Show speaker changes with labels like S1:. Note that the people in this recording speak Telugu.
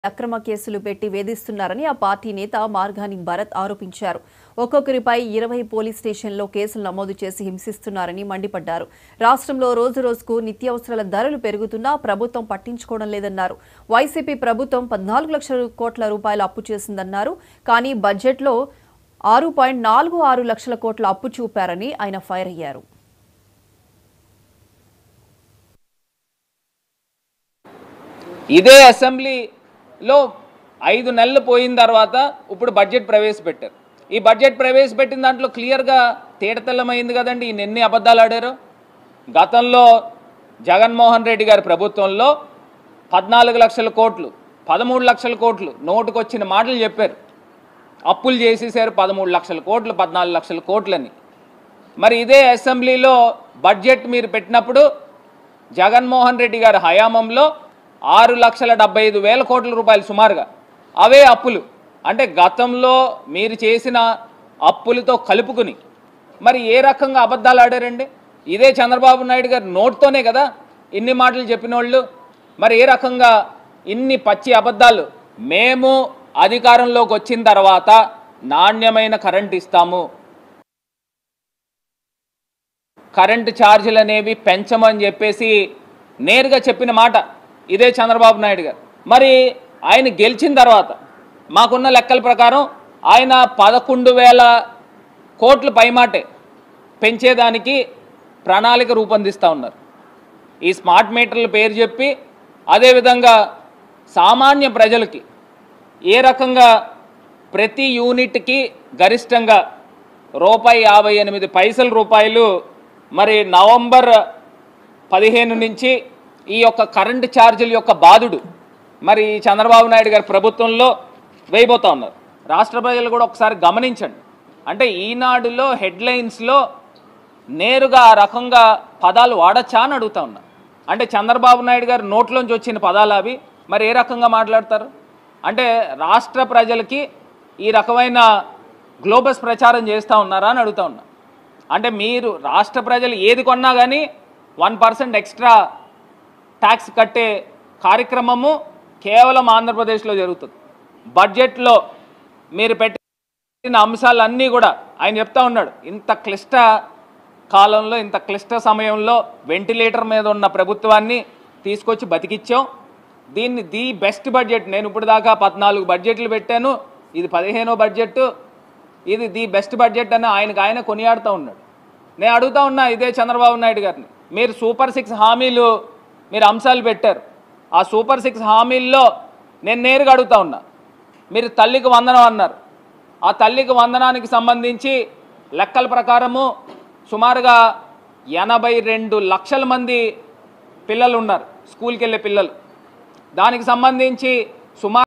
S1: అక్రమ కేసులు పెట్టి వేధిస్తున్నారని ఆ పార్టీ నేత మార్గాని భరత్ ఆరోపించారు. ఒక్కొక్కరిపై 20 పోలీస్ స్టేషన్లో కేసులు నమోదు చేసి హింసిస్తున్నారని మండిపడ్డారు. రాష్ట్రంలో రోజురోజుకు నిత్యావసరాల ధరలు పెరుగుతున్నా ప్రభుత్వం పట్టించుకోవడం లేదన్నారు. వైసీపీ ప్రభుత్వం 14 లక్షల కోట్ల రూపాయలు అప్పు చేసిందన్నారు. కానీ బడ్జెట్లో 6.46 లక్షల కోట్ల అప్పు చూపారని ఆయన ఫైర్ అయ్యారు.
S2: ఇదే అసెంబ్లీలో 5 నెలలు పోయిన తర్వాత ఇప్పుడు బడ్జెట్ ప్రవేశపెట్టారు. ఈ బడ్జెట్ ప్రవేశపెట్టిన దాంట్లో క్లియర్గా తేటతెల్లమైంది కదండి ఈయన ఎన్ని అబద్ధాలు ఆడారో. గతంలో జగన్మోహన్ రెడ్డి గారి ప్రభుత్వంలో 14 లక్షల కోట్లు 13 లక్షల కోట్లు నోటుకొచ్చిన మాటలు చెప్పారు. అప్పులు చేసేసారు 13 లక్షల కోట్లు 14 లక్షల కోట్లని. మరి ఇదే అసెంబ్లీలో బడ్జెట్ మీరు పెట్టినప్పుడు జగన్మోహన్ రెడ్డి గారి హయాంలో 6,75,000 కోట్ల రూపాయలు సుమారుగా అవే అప్పులు. అంటే గతంలో మీరు చేసిన అప్పులతో కలుపుకుని మరి ఏ రకంగా అబద్ధాలు ఆడారండి? ఇదే చంద్రబాబు నాయుడు గారి నోట్తోనే కదా ఇన్ని మాటలు చెప్పిన వాళ్ళు. మరి ఏ రకంగా ఇన్ని పచ్చి అబద్ధాలు? మేము అధికారంలోకి వచ్చిన తర్వాత నాణ్యమైన కరెంట్ ఇస్తాము, కరెంటు ఛార్జీలు అనేవి పెంచమని చెప్పేసి నేరుగా చెప్పిన మాట ఇదే చంద్రబాబు నాయుడు గారు. మరి ఆయన గెలిచిన తర్వాత మాకున్న లెక్కల ప్రకారం ఆయన 11,000 కోట్ల పైమాటే పెంచేదానికి ప్రణాళిక రూపొందిస్తూ ఉన్నారు. ఈ స్మార్ట్ మీటర్ల పేరు చెప్పి అదేవిధంగా సామాన్య ప్రజలకి ఏ రకంగా ప్రతి యూనిట్కి గరిష్టంగా రూపాయలు మరి నవంబర్ 15 నుంచి ఈ యొక్క కరెంటు ఛార్జీల యొక్క బాధుడు మరి చంద్రబాబు నాయుడు గారి ప్రభుత్వంలో వేయబోతా ఉన్నారు. రాష్ట్ర ప్రజలు కూడా ఒకసారి గమనించండి. అంటే ఈనాడులో హెడ్లైన్స్లో నేరుగా ఆ రకంగా పదాలు వాడచ్చా అని అడుగుతా ఉన్నా. అంటే చంద్రబాబు నాయుడు గారి నోట్లోంచి వచ్చిన పదాలు అవి మరి ఏ రకంగా మాట్లాడతారు? అంటే రాష్ట్ర ప్రజలకి ఈ రకమైన గ్లోబస్ ప్రచారం చేస్తూ ఉన్నారా అని అడుగుతా ఉన్నా. అంటే మీరు రాష్ట్ర ప్రజలు ఏది కొన్నా కానీ 1% ఎక్స్ట్రా ట్యాక్స్ కట్టే కార్యక్రమము కేవలం ఆంధ్రప్రదేశ్లో జరుగుతుంది. బడ్జెట్లో మీరు పెట్టిన అంశాలన్నీ కూడా ఆయన చెప్తా ఉన్నాడు. ఇంత క్లిష్ట కాలంలో ఇంత క్లిష్ట సమయంలో వెంటిలేటర్ మీద ఉన్న ప్రభుత్వాన్ని తీసుకొచ్చి బతికిచ్చాం. దీన్ని ది బెస్ట్ బడ్జెట్, నేను ఇప్పుడు దాకా 14 బడ్జెట్లు పెట్టాను, ఇది 15వ బడ్జెట్, ఇది ది బెస్ట్ బడ్జెట్ అని ఆయన కొనియాడుతూ ఉన్నాడు. నేను అడుగుతా ఉన్నా ఇదే చంద్రబాబు నాయుడు గారిని, మీరు సూపర్ 6 హామీలు మీరు అంశాలు పెట్టారు. ఆ సూపర్ 6 హామీల్లో నేను నేరుగా అడుగుతా ఉన్నా, మీరు తల్లికి వందనం అన్నారు. ఆ తల్లికి వందనానికి సంబంధించి లెక్కల ప్రకారము సుమారుగా 82 లక్షల మంది పిల్లలు ఉన్నారు, స్కూల్కి వెళ్ళే పిల్లలు. దానికి సంబంధించి సుమారు